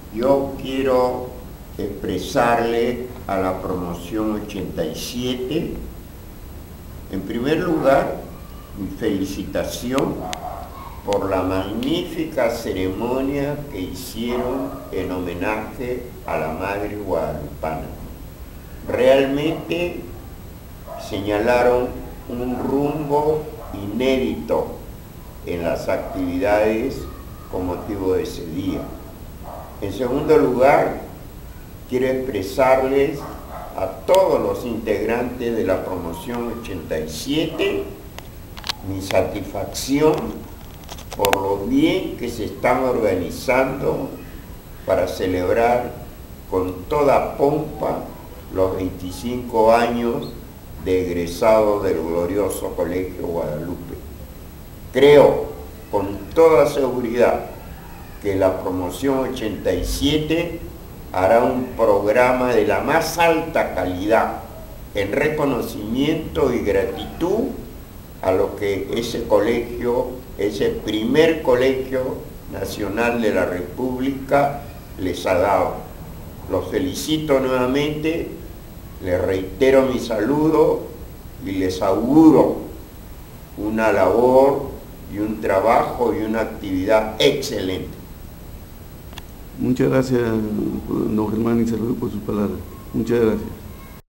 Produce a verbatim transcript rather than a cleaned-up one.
Yo quiero expresarle a la promoción ochenta y siete, en primer lugar, mi felicitación por la magnífica ceremonia que hicieron en homenaje a la Madre Guadalupana. Realmente señalaron un rumbo inédito en las actividades con motivo de ese día. En segundo lugar, quiero expresarles a todos los integrantes de la promoción ochenta y siete mi satisfacción por lo bien que se están organizando para celebrar con toda pompa los veinticinco años de egresado del glorioso Colegio Guadalupe. Creo con toda seguridad que la promoción ochenta y siete hará un programa de la más alta calidad en reconocimiento y gratitud a lo que ese colegio, ese primer colegio nacional de la República les ha dado. Los felicito nuevamente, les reitero mi saludo y les auguro una labor y un trabajo y una actividad excelente. Muchas gracias, don Germán Izarritu, por sus palabras. Muchas gracias.